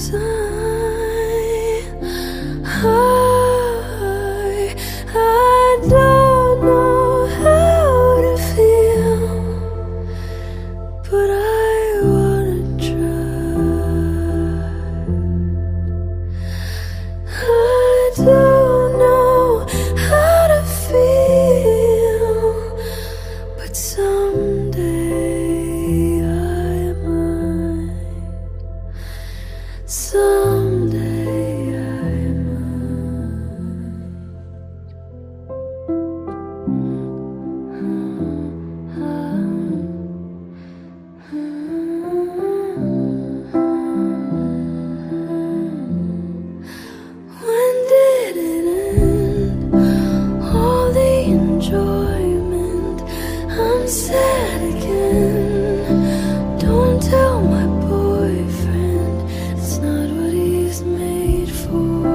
'Cause I don't know how to feel, but I wanna try. I don't know how to feel, but someday I might. Someday I When did it end? All the enjoyment. I'm sad again. Don't tell my boyfriend, it's not what he's made for.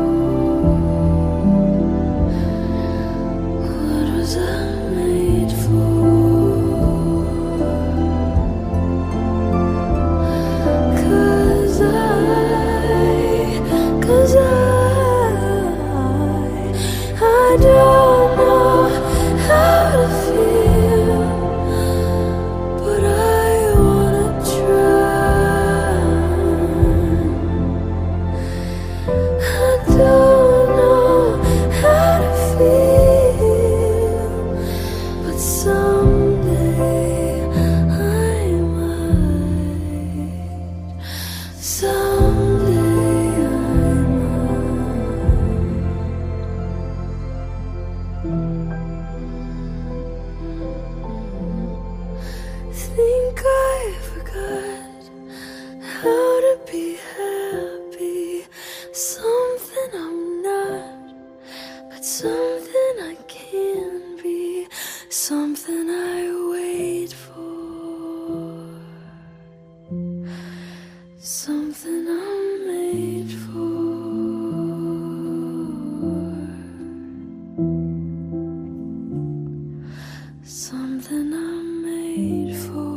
What was I made for? 'Cause I don't know how to feel, but I wanna try. I don't know how to feel, but someday I might. Someday I might. Think I forgot how to be happy. Something I'm not, but something I can be. Something I wait for. Something I'm made for. Something I'm made for.